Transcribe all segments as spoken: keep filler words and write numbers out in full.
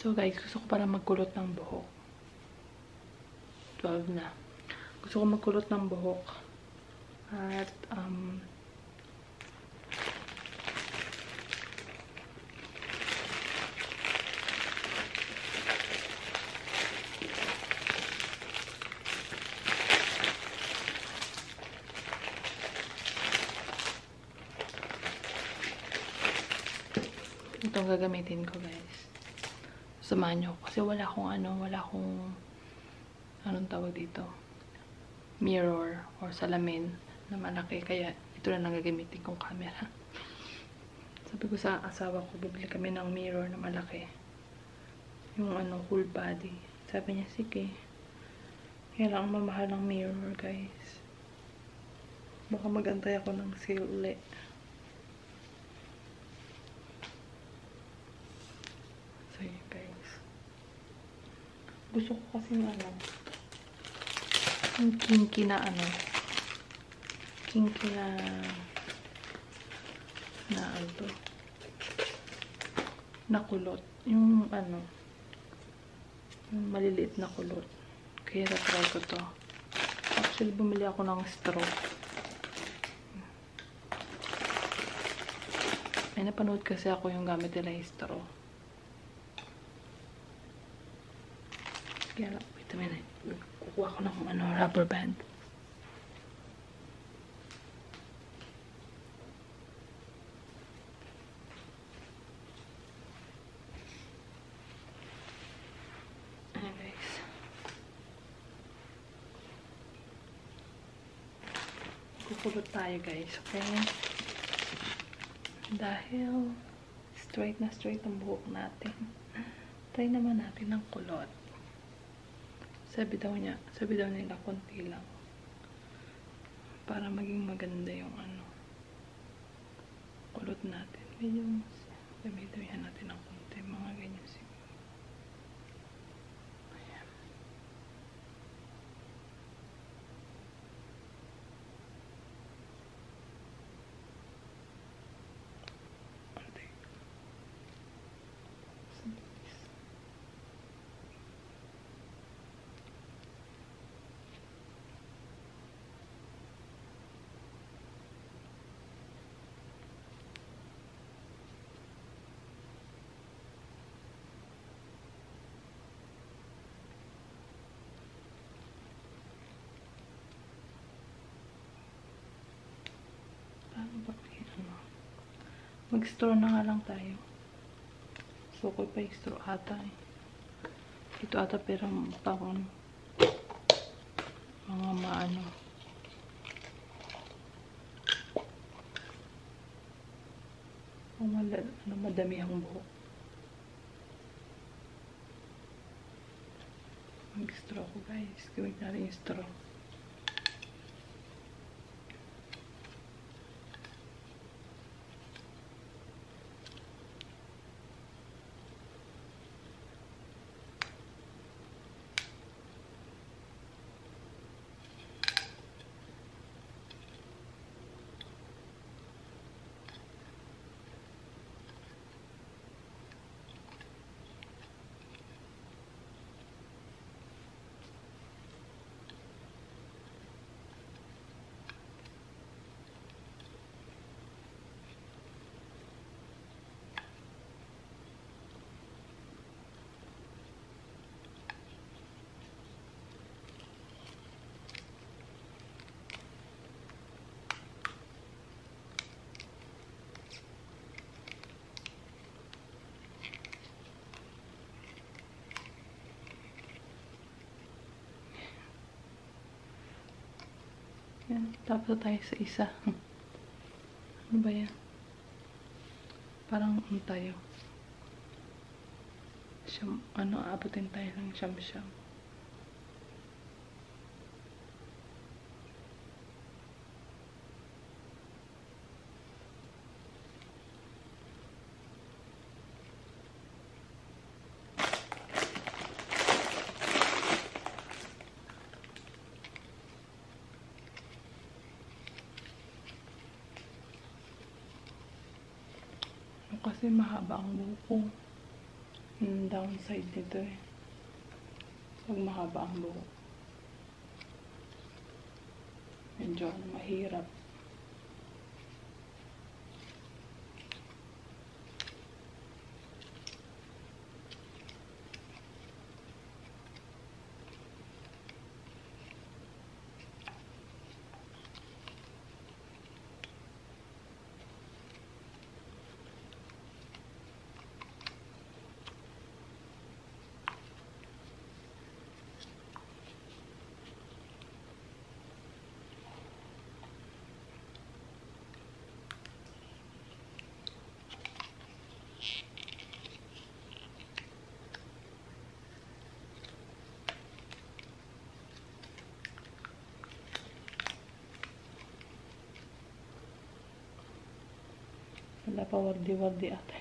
So guys, gusto ko para magkulot ng buhok. twelve na. Gusto ko magkulot ng buhok. At, um, ito ang gagamitin ko guys. Samahan nyo. Kasi wala akong ano, wala akong anong tawag dito? Mirror or salamin na malaki. Kaya ito na lang gagamitin kong camera. Sabi ko sa asawa ko, bibili kami ng mirror na malaki. Yung ano, full body. Sabi niya, sige. Kaya lang mamahal ng mirror guys. Baka magantay ako ng sale ulit. Guys, gusto ko kasi yung ano, yung kinky na ano, kinky na na ano to, na kulot, yung ano, yung maliliit na kulot. Kaya try ko to. Actually, bumili ako ng straw. May napanood kasi ako yung gamit nila yung straw. Kaya lang, wait a minute. Kukuha ko ng ano, rubber band. Ayan guys. Kukulot tayo guys, okay? Dahil straight na straight ang buhok natin. Try naman natin ng kulot. Sabi daw niya, sabi daw nila konti lang. Para maging maganda yung ano, kulot natin. Medyo, gamitin natin ng konti, mga ganyan siguro. Ayan. Konti. Mag-straw na nga lang tayo. So, ko pa yung straw ata eh. Ito ata pero pang mga maano. Ang malad, ano, madami ang buhok. Mag-straw ko guys. Gawin natin yung straw. Yan, tapos tayo sa isa. Ano ba yan? Parang ano tayo? Siyam, ano, abutin tayo ng siyam-siyam. Kasi mahaba ang buhok ko. Yung downside nito eh. Pag mahaba ang buhok. Medyo mahirap. Wala pa wardi-wardi ata.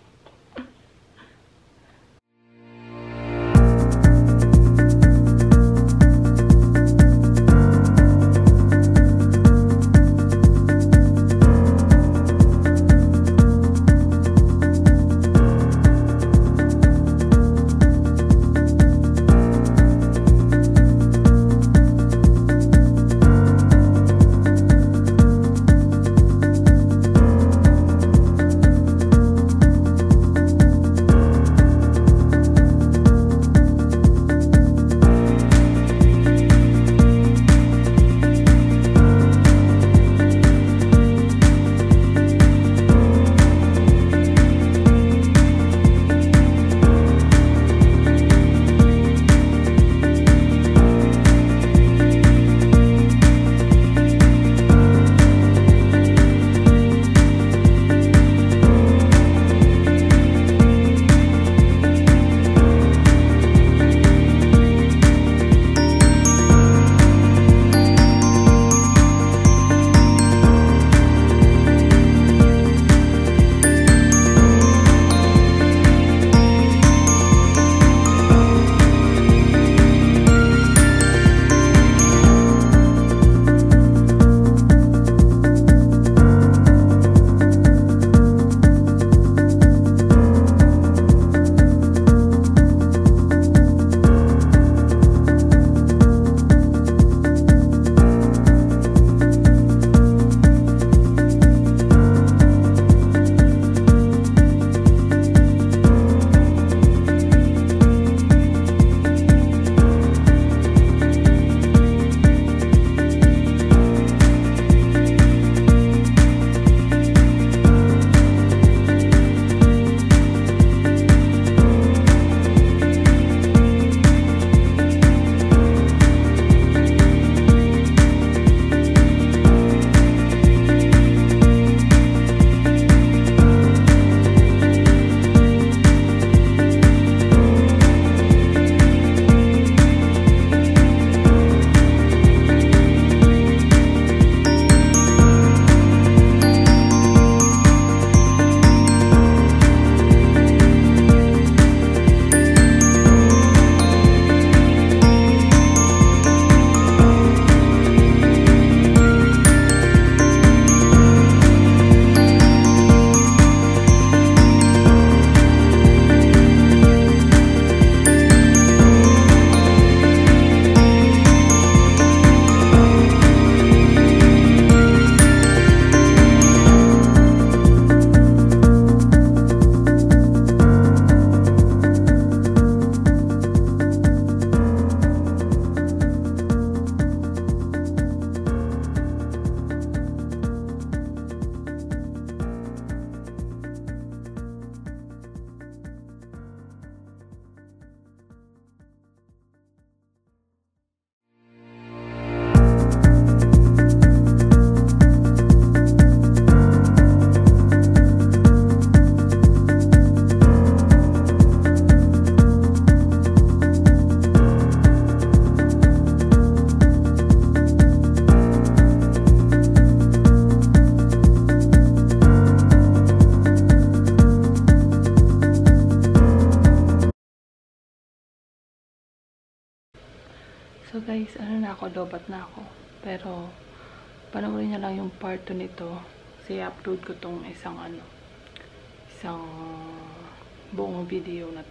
So guys, ano na ako, dobat na ako. Pero, panoorin niya lang yung part two nito. Kasi upload ko tong isang ano, isang buong video na to.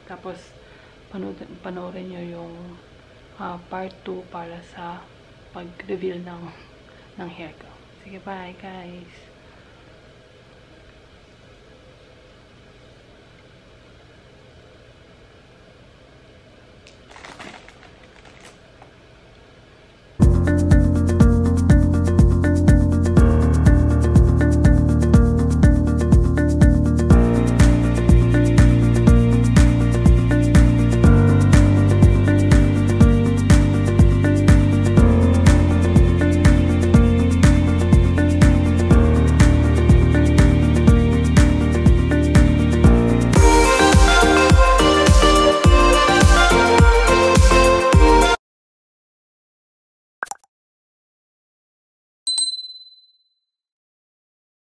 Tapos, panoorin, panoorin nyo yung uh, part two para sa pag-reveal ng, ng hair ko. Sige, bye guys!